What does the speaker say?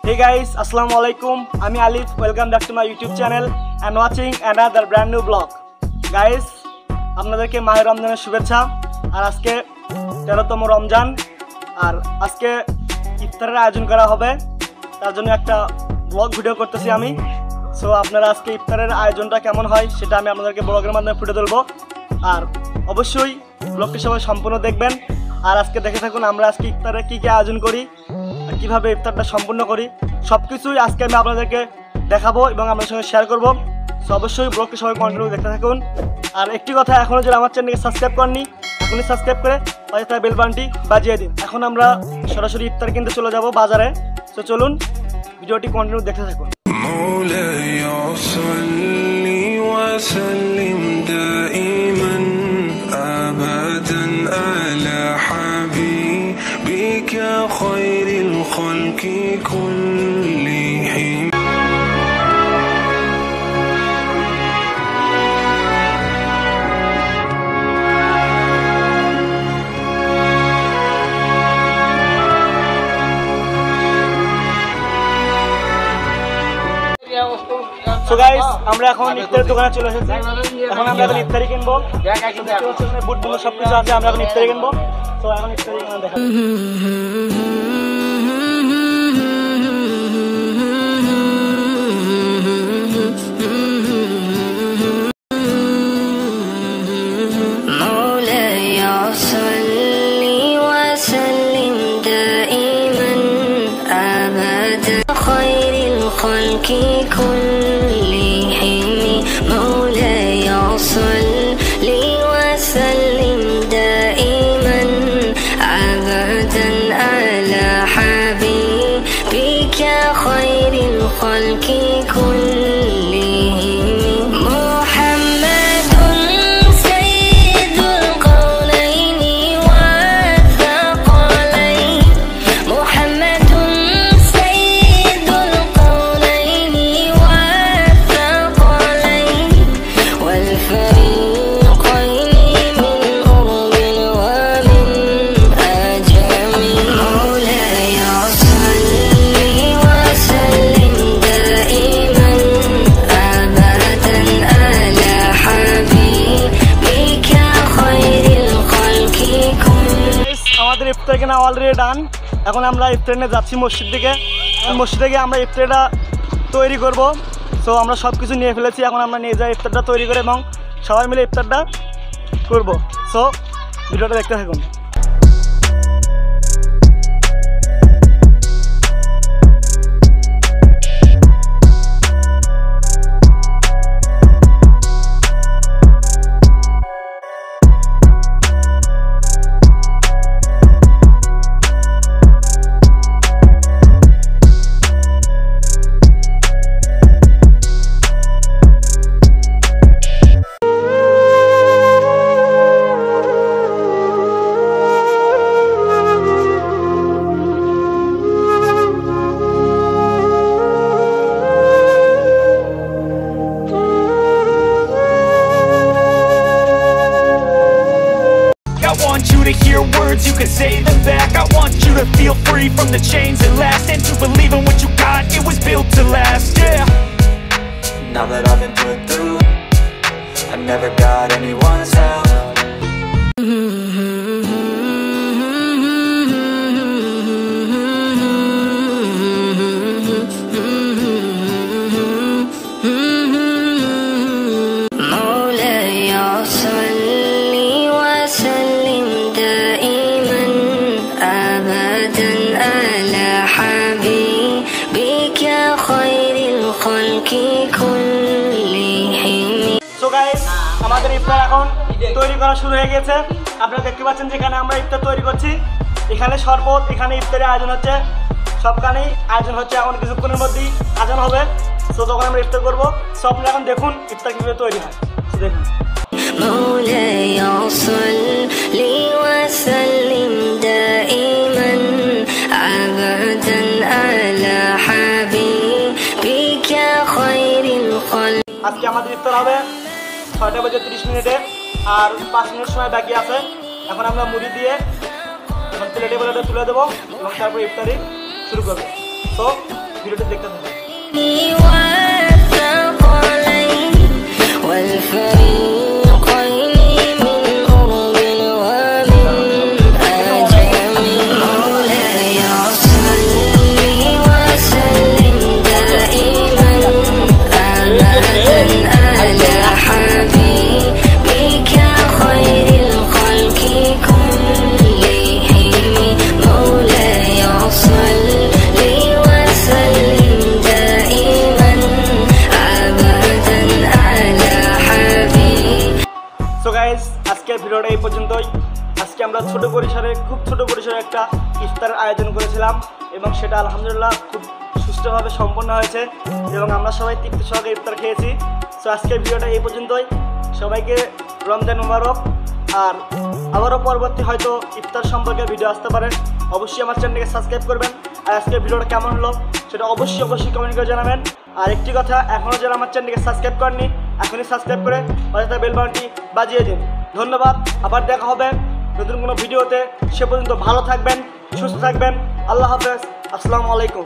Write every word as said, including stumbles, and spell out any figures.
Hey guys, Assalamualaikum. I'm Alif. Welcome back to my YouTube channel and watching another brand new vlog. Guys, আপনাদেরকে মাহে রমজানের শুভেচ্ছা। আর আজকে তেরোতম রমজান আর আজকে ইফতারের আয়োজন করা হবে, তার জন্য একটা ব্লগ ভিডিও করতেছি আমি। সো আপনারা আজকে ইফতারের আয়োজনটা কেমন হয় সেটা আমি আপনাদেরকে ব্লগের মাধ্যমে ফুটে তুলবো। আর অবশ্যই ব্লগটি সবাই সম্পূর্ণ দেখবেন। আর আজকে দেখে থাকুন আমরা আজকে ইফতারে কী কী আয়োজন করি আর কীভাবে ইফতারটা সম্পূর্ণ করি, সব কিছুই আজকে আমি আপনাদেরকে দেখাবো এবং আপনাদের সঙ্গে শেয়ার করবো। সো অবশ্যই ব্লগটি সবাই কন্টিনিউ দেখতে থাকুন। আর একটি কথা, এখনও যারা আমার চ্যানেলকে সাবস্ক্রাইব করেননি এখনই সাবস্ক্রাইব করে পাশে থাকা বেল বাটনটি বাজিয়ে দিন। এখন আমরা সরাসরি ইফতার কিনতে চলে যাব বাজারে। তো চলুন ভিডিওটি কন্টিনিউ দেখতে থাকুন। خير الخلق كلهم সো গাইস, আমরা এখন ইফতারের দোকানে চলে এসেছি। এখন আমরা এখন ইফতারি কিনবো, বুট বুট সব কিছু আছে, আমরা এখন ইফতারি কিনবো। তো এখন ইফতারি কিনে দেখা ইফতার কেনা অলরেডি ডান। এখন আমরা ইফতার নিয়ে যাচ্ছি মসজিদ থেকে। মসজিদ থেকে আমরা ইফতারটা তৈরি করব। সো আমরা সব কিছু নিয়ে ফেলেছি, এখন আমরা নিয়ে যাই ইফতারটা তৈরি করে এবং সবাই মিলে ইফতারটা করব। সো ভিডিওটা দেখতে থাকুন। I want you to hear words, you can say them back. I want you to feel free from the chains that last, and to believe in what you got, it was built to last, yeah. Now that I've been put through, I never got anyone's help. আমাদের ইফতার এখন তৈরি করা শুরু হয়ে গেছে। আপনারা দেখতে পাচ্ছেন যেখানে আমরা ইফতার তৈরি করছি, এখানে শরবত, এখানে ইফতারের আয়োজন হচ্ছে, সবখানেই আয়োজন হচ্ছে। এখন কিছুক্ষণের মধ্যেই আয়োজন হবে। সো তখন আমরা ইফতার করবো। সো আপনারা এখন দেখুন ইফতার কীভাবে তৈরি হয়। দেখুন আজকে আমাদের ইফতার হবে ছয়টা বাজে তিরিশ মিনিটে আর পাঁচ মিনিট সময় বাকি আছে। এখন আমরা মুড়ি দিয়ে এখন প্লেটে প্লেটে তুলে দেবো এবং তারপর ইফতারি শুরু করবো। তো ভিডিওটি দেখতে থাকুন। সো গাইস, আজকের ভিডিওটা এই পর্যন্তই। আজকে আমরা ছোট পরিসরে খুব ছোট পরিসরে একটা ইফতারের আয়োজন করেছিলাম এবং সেটা আলহামদুলিল্লাহ খুব সুষ্ঠুভাবে সম্পন্ন হয়েছে এবং আমরা সবাই তৃপ্তি সহকারে ইফতার খেয়েছি। সো আজকের ভিডিওটা এই পর্যন্তই। সবাইকে রমজান মুবারক। আর আবারও পরবর্তী হয়তো ইফতার সম্পর্কে ভিডিও আসতে পারে। অবশ্যই আমার চ্যানেলকে সাবস্ক্রাইব করবেন। আর আজকের ভিডিওটা কেমন হলো সেটা অবশ্যই অবশ্যই কমেন্ট করে জানাবেন। আর একটি কথা, এখনও যারা আমার চ্যানেলকে সাবস্ক্রাইব করেননি এখনই সাবস্ক্রাইব করে পাশে বেল বাটনটি বাজিয়ে দিন। ধন্যবাদ। আবার দেখা হবে নতুন কোনো ভিডিওতে। সে পর্যন্ত ভালো থাকবেন, সুস্থ থাকবেন। আল্লাহ হাফেজ। আসসালামু আলাইকুম।